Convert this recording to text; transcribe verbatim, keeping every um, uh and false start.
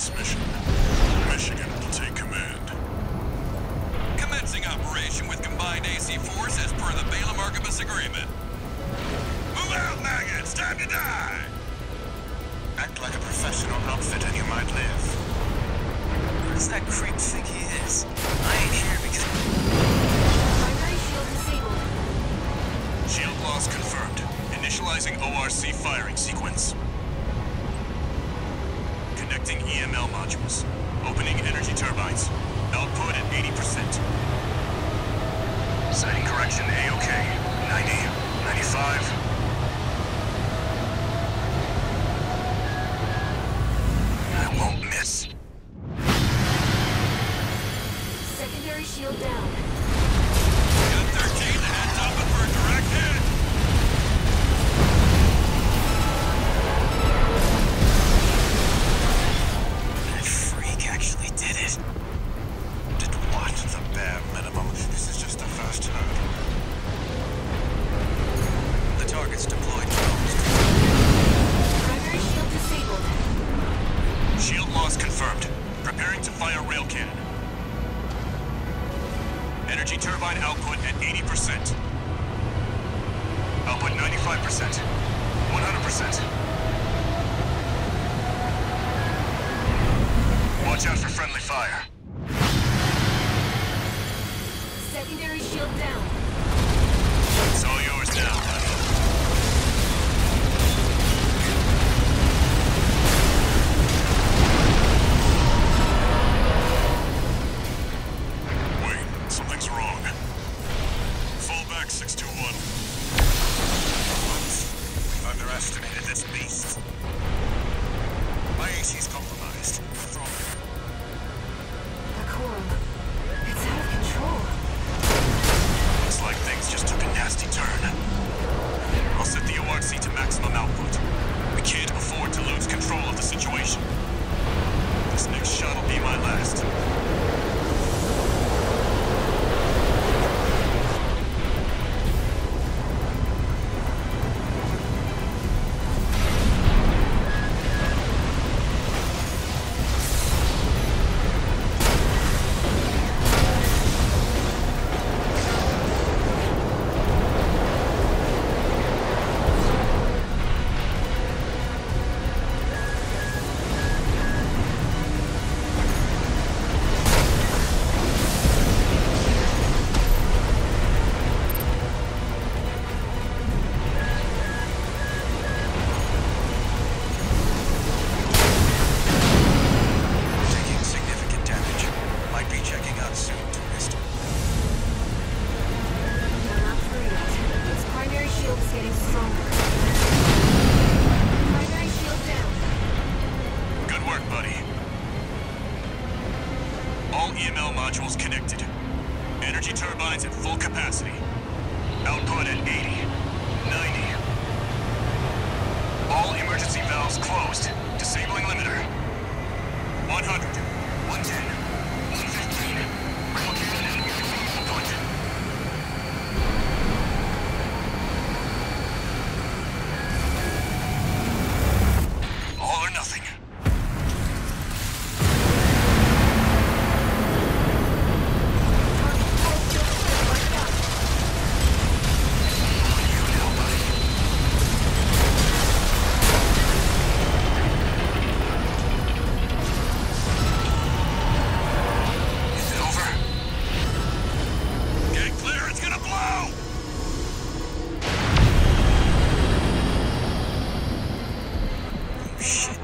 tonight's mission. Michigan will take command. Commencing operation with combined A C force as per the Balaam Archibus agreement. Move out, maggots! Time to die! Act like a professional outfit and you might live. Where does that creep think he is? I ain't here because... Primary shield disabled. Shield loss confirmed. Initializing O R C firing sequence. Connecting E M L modules. Opening energy turbines. Output at eighty percent. Sighting correction A-OK. ninety, ninety-five. I won't miss. Secondary shield down. Gun thirteen, heads open for a direct hit! That freak actually did it. Did what? The bare minimum. This is just the first hurdle. The target's deployed closed. Primary shield disabled. Shield loss confirmed. Preparing to fire rail cannon. Energy turbine output at eighty percent. Output ninety-five percent. one hundred percent. Watch out for friendly fire. Secondary shield down. It's all yours now, buddy. Wait, something's wrong. Fall back six two one. What? We've underestimated this beast. My A C's compromised. What's wrong? The quorum. It's out of control. Looks like things just took a nasty turn. I'll set the O R C to maximum output. We can't afford to lose control of the situation. This next shot will be my last. Taking significant damage. Might be checking out soon to Mister We're not through yet. Its primary shield is getting stronger. Primary shield down. Good work, buddy. All E M L modules connected. Energy turbines at full capacity. Output at eighty, ninety. All emergency valves closed. Disabling limiter. one hundred, one ten, one fifteen. Rail cannon output. All or nothing. Target full shield right up. You now, buddy. Is it over? Get clear, it's gonna blow! Shit.